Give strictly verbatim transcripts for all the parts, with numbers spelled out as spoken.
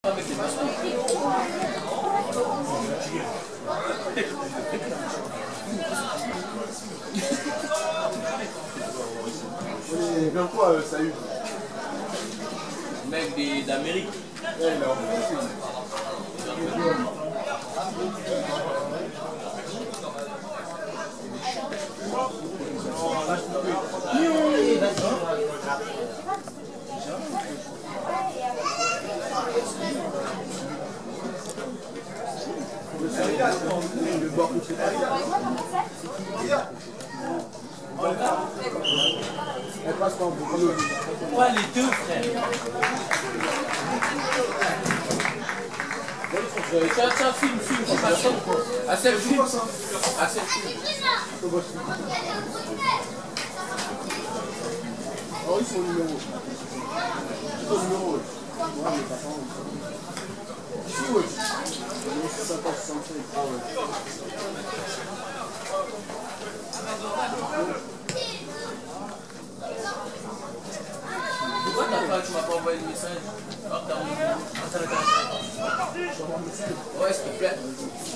Et bien quoi, euh, ça a eu mec d'Amérique. Ouais, il a enfoncé. Le bord où c'est elle passe par le Ouais, les deux frères. Tiens, tiens, film, film, c'est pas ça. À cette film. À cette film. Oh, ils sont au numéro. Ils sont au numéro. Ouais, mais t'as pas envie. Si, ouais. cinquante, soixante-cinq. Ah ouais. Pourquoi t'as pas, tu m'as pas envoyé le message? Alors t'as envoyé un message. Ouais, s'il te plaît.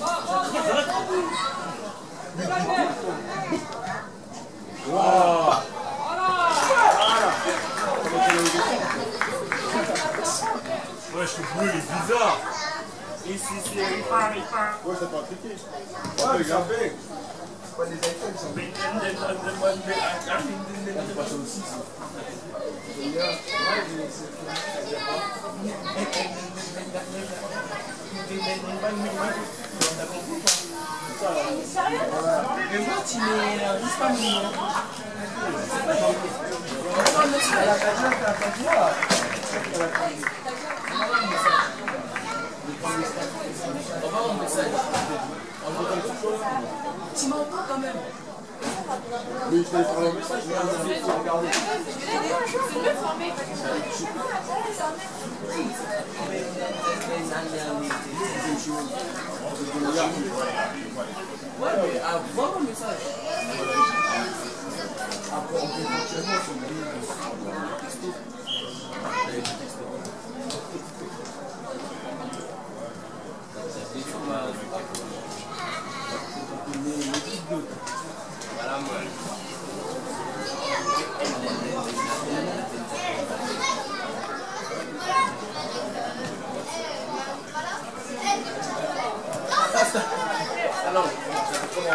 Wow. Ouais, je te brûle, il est bizarre. Ici, c'est il parle, il parle. Ouais, ça peut appliquer. Ouais, mais ça fait. Pas des iPhones, ça. On passe au six. Mais moi, tu mets un risque pas mignon. C'est pas mignon. Elle a pas dit, elle a pas dit. On va avoir un message. Tu m'entends quand même. Mais il fallait faire un message, mais il faut regarder. Ouais, mais avoir un message. Après, on peut éventuellement se dire. Voilà, moi. Alors, comment?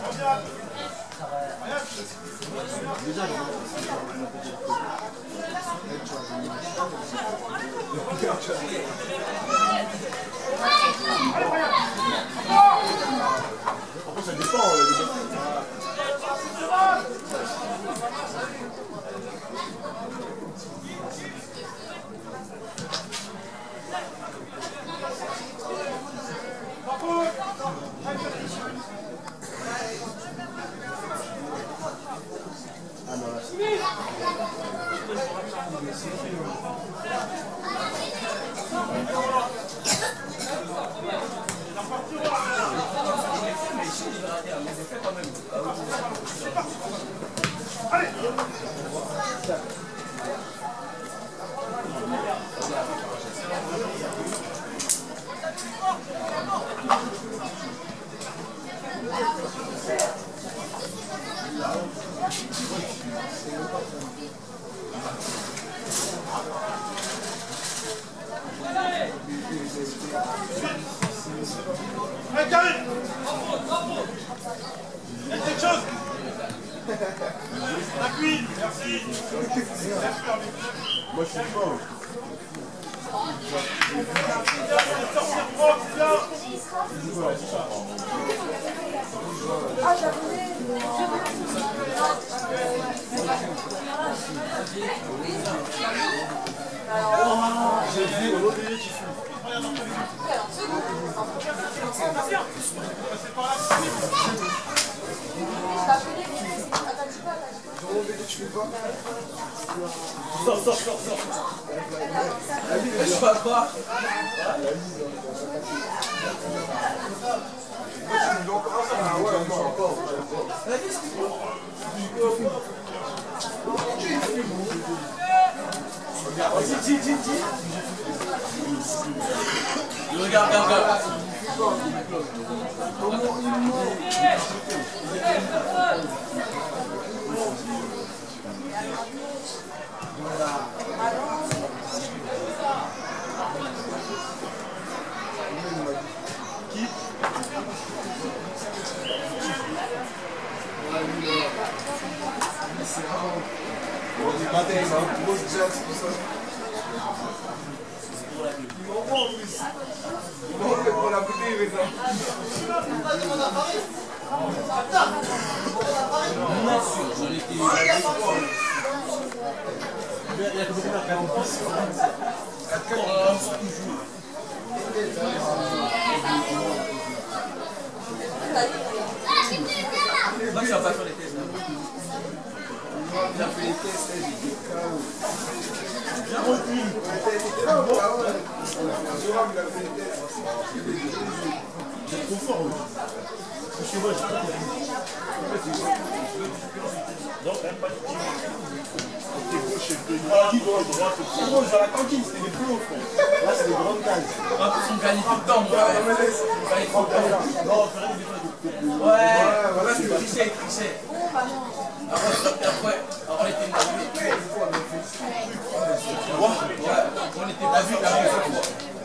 Déjà, Après, ça dépend. Euh, ah non, là, Allez, Karim! Il y a quelque chose! Appuie! Merci! moi, je suis fort. Sortir propre, bien! J'ai vu au milieu qui fume. Tu fais pas? Sors, sors, sors, sors! Je vois pas. Ah ouais, non, encore. Vas-y, dis, dis, dis. Regarde, regarde, regarde. Comment il ment? Qui? C'est rare. On dit pas des grosses jets, tout ça. Ils m'envoient en plus. Ils m'envoient pour la bouteille, mais ça. Bien sûr, j'en étais. Il y a que beaucoup de quarante-six. Moi, tu vas pas faire les tests. Il a fait les tests, il était K O. Bien retenu. Il était là, ouais. Jérôme, il a fait les tests. C'est trop fort, oui. Parce que moi, je non, même pas de petit. Côté gauche et côté droite. C'est bon, dans la cantine, c'était des plus hauts, frère. Là, c'est des grandes tailles. En plus, on gagne tout le temps, moi. Non, mais laisse. On gagne tout le temps. Non, on ferait des fois. Ouais, voilà, tu c'est trichais, trichais. Après, après, on était mal vu. Ouais, on était pas vu la première fois.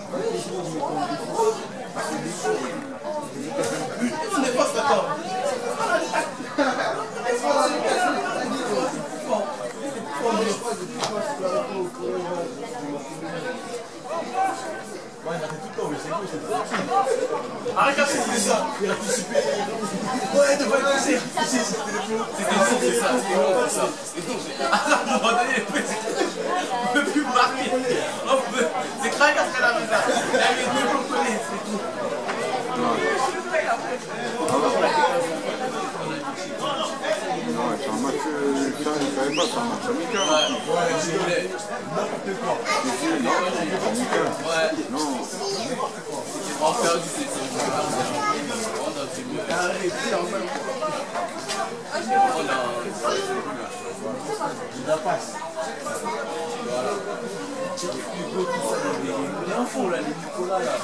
On n'est pas d'accord. Ouais, il a fait tout le temps, mais c'est cool, c'est trop. Arrête à c'est ça. Il a participé. Ouais, de pas toucher. C'était le plus haut. C'était long, c'est ça. C'était long, c'est ça. C'était long, c'est ça. À un moment donné, on peut plus marquer. On peut. C'est Kragas qu'elle a mis là. Il a mis deux comprenez, c'est tout. Non, c'est un match, euh, ça, je ne savais pas, c'est un match amical. Ouais, ouais, je voulais. N'importe quoi. C'est- Non, c'est amical. Ouais. Non. On va faire du C C. On a fait mieux. Arrêtez, en même On a. Il la passe. Voilà. Hugo, tout ça, les infos là, les Nicolas là.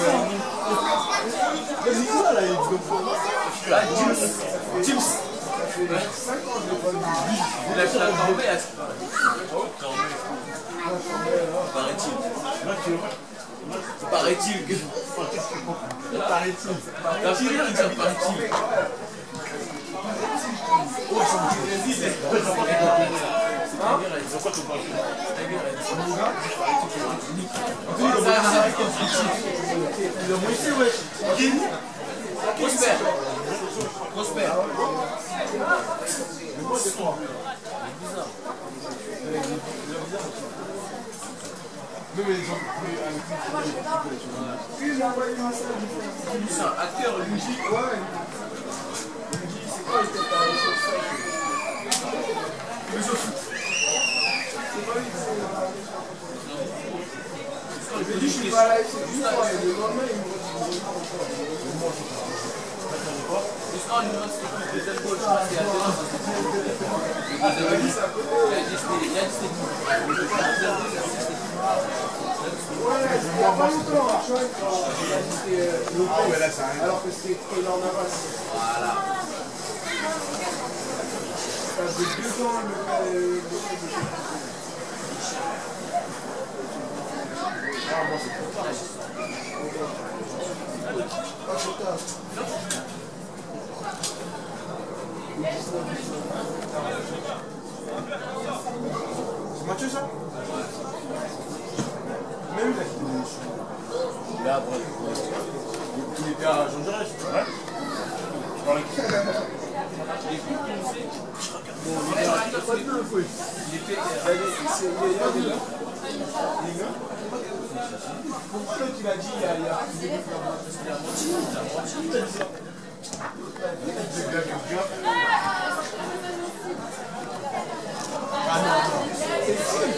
Le Nicolas, là, il est comme ça. Ah, James. James. Ça fait cinq ans que je l'ai pas vu. Il a fait la corbeille à ce moment-là. Paraît-il. Paraît-il que. Paraît-il. T'as fait rien de dire paraît-il. Oh, ils sont Ils ont quoi ton parti? Mon gars, il a moitié, wesh. Qui? Prosper. Prosper. Mais moi, c'est quoi? Non, mais ils ont pris avec lui. Il a envoyé un message. C'est un acteur, lui. Il me dit, ouais. Il me dit, c'est quoi les têtes à la sauce? Mais je fous. C'est pas lui, c'est. Je lui dis, je suis pas là, c'est une fois. Et le lendemain, il me retrouve. Jusqu'en il nous reste plus de deuxième goal, je pense qu'il y a deux ans. Il y a Disney, il y a Disney. Ouais, il y a pas longtemps, tu vois, il a dit que Lopez, alors que c'était Taylor Navas. Voilà. Ça faisait deux ans le Lopez de Ah, moi c'est trop tard. Pas trop tard. C'est Mathieu ça? Même il a quitté les cheveux. Là, après, il était à Jean Jaurès. Ouais. Je parlais qui? Il a pas de le fouet. Il était. Il y a des gars. Les gars. Pourquoi l'autre il a dit il y a il y a plus de gars parce qu'il y a un moitié. Il a un moitié. Il a dit ça. Il a dit ça. Ah non, non. C'est sûr.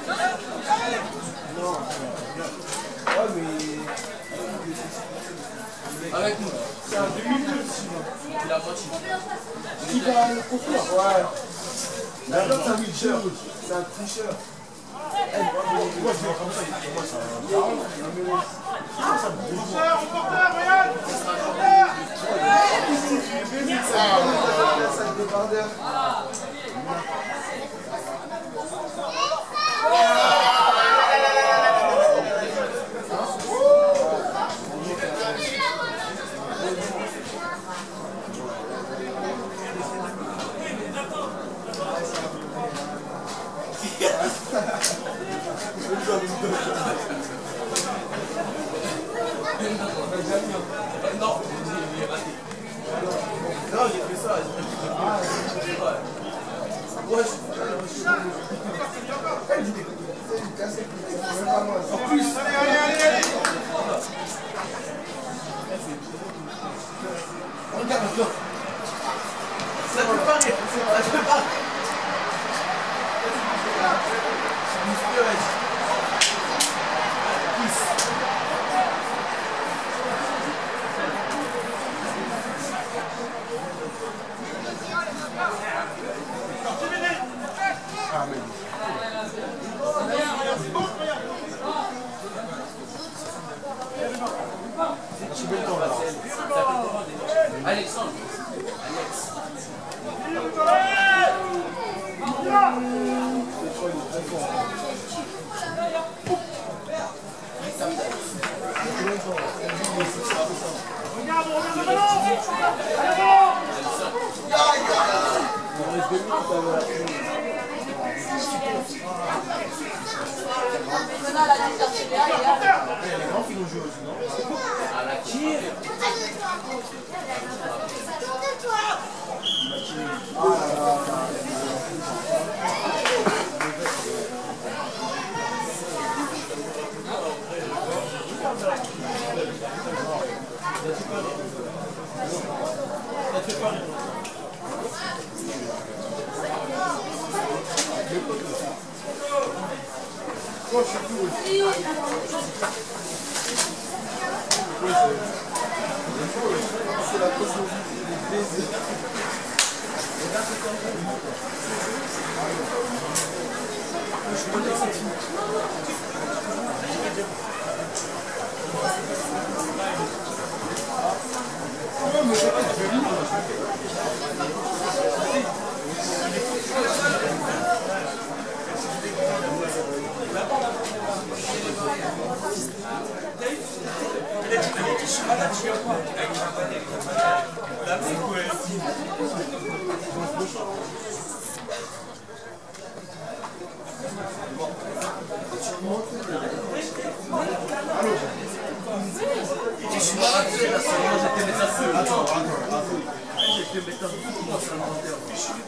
Non. Ouais, mais. Avec nous. C'est un deux mille deux, sinon. Il a moitié. Qui va le concours? Ouais. D'accord, c'est un tricheur. C'est un tricheur. Pourquoi je vois comme ça? Il commence à. Reporter, reporter, regarde! Ça le débardeur. Non, il est raté. Non, j'ai fait ça. Ah, ouais, en plus, allez, allez, allez, allez. Regarde, regarde. Ça peut pas rire. Ça peut pas. C'est musclé, ouais. Alexandre. Alex. Regarde, on revient de ballon. Allez, Il y a les grands qui l'ont joué aussi, non? À la tire. Oh, je suis plus. C'est la possibilité de baiser. Je connais cette fille. Oh, mais c'est pas joli. Je suis pas rassuré là, c'est moi j'étais médecin feu. Attends, attends, attends. J'étais médecin feu, comment c'est l'inventaire?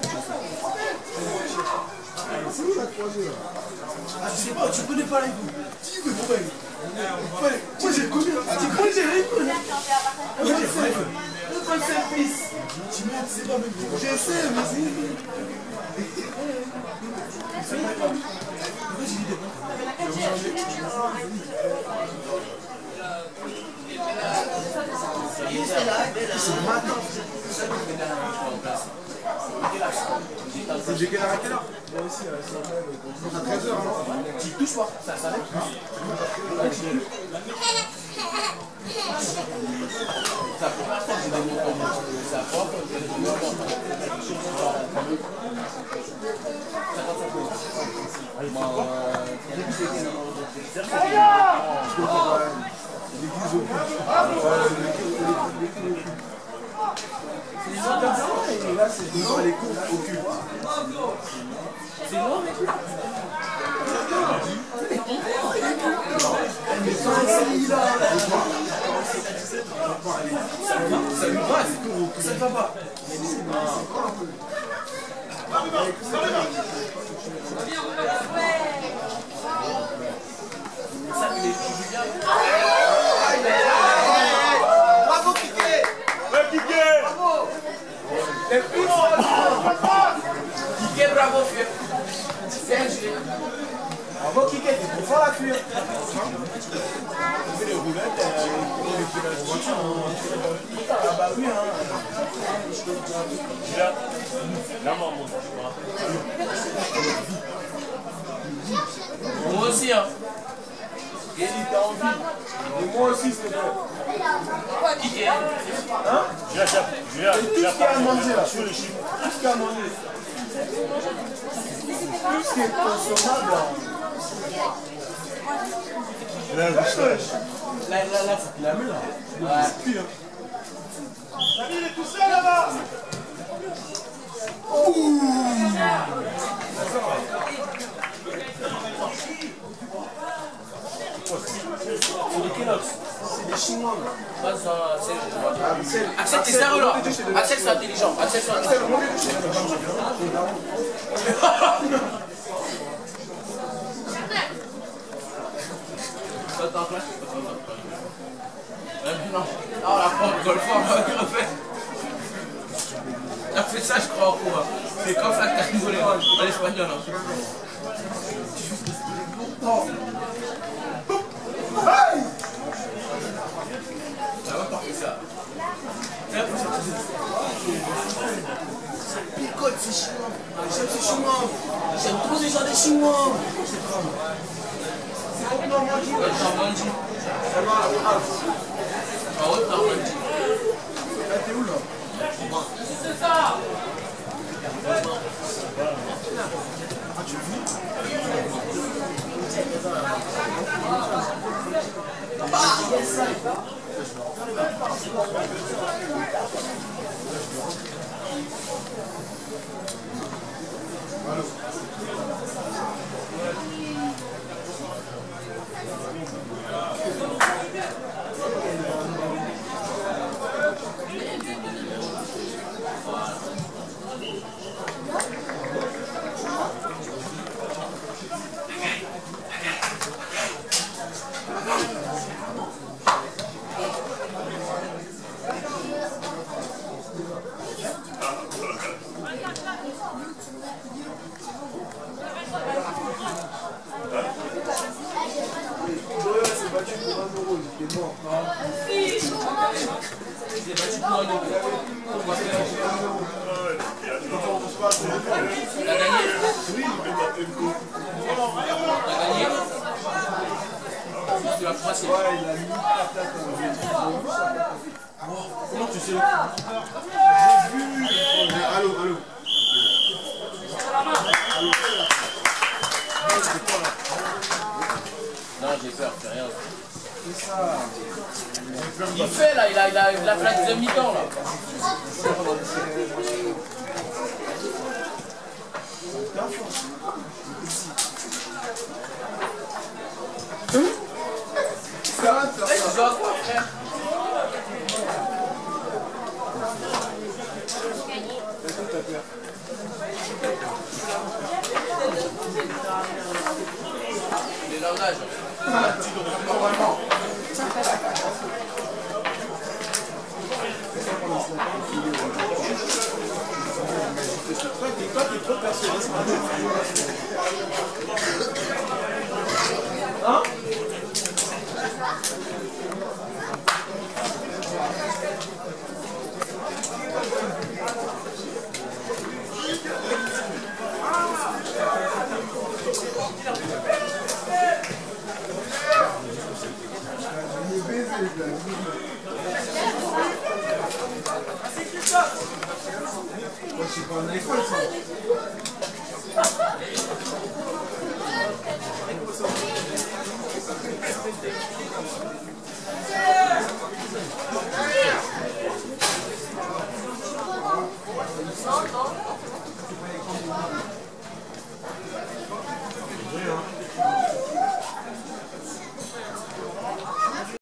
C'est où la croisée là? Ah, je sais pas, tu connais pas les goûts. Si, mais pourquoi? Moi j'ai connu. Moi j'ai répondu. Moi j'ai fait. Le service. Tu m'as dit, c'est pas même. Je sais, mais c'est. Pourquoi j'ai dit des J'ai quelle heure à quelle heure? Moi aussi, à treize heures, non? Tu touches pas, ça s'arrête. C'est la première fois que j'ai des mots comme ça. C'est la première fois que j'ai des mots comme Et là, c'est devant les cours occupent. c'est loin, mec. Mais ça, c'est là. Ça lui va, ça ne va pas. Ça, il est Julien. Bravo, Piqué! Ouais, Piqué! Les filles, Piqué, bravo, frère. C'est un gilet. Bravo, Kiké, t'es trop fort la cuire. On fait les roulettes, on fait la voiture. Ah bah oui, hein. Là, là, moi, moi, je me rappelle. Moi aussi, hein. Et t'as envie. Et moi aussi, s'il te plaît. Piqué. Hein? Je l'ai je l'ai Tout ce qu'il y a à manger là. sur les chiffres. Tout ce qu'il y a à manger. Tout ce qui est consommable là. Là, Là, là, là, faut qu'il la met là. Ouais. C'est pire. Samy, il est tout seul là-bas! C'est des Kellogg's. C'est des Chinois là. Pas ça, c'est... Axel, t'es sérieux là? Axel, c'est intelligent. Axel, c'est intelligent. Attends, là. Non, non, la propre golf, on va refaire. T'as fait ça, je crois, en cours. C'est comme ça que t'as rigolé à l'espagnol. Ça va pas faire ça. Ça picote, c'est chinois. J'aime ces chinois. J'aime trop les gens des chinois. C'est Normandie. Normandie. Ça va, ah. En haute Normandie. Là, t'es où là? C'est ça. Ah, tu vis? Comment tu sais? J'ai vu. Allô, allô. Non, j'ai peur, c'est rien. C'est ça. Il fait là, il a, il a, il a fait la deuxième mi-temps là. rien de faire Eh, tu ça. joues à quoi, frère? Les langages. Normalement. Toi, t'es toi, t'es trop personnaliste. Hein? Moi, je suis pas en école, ça. Non, non.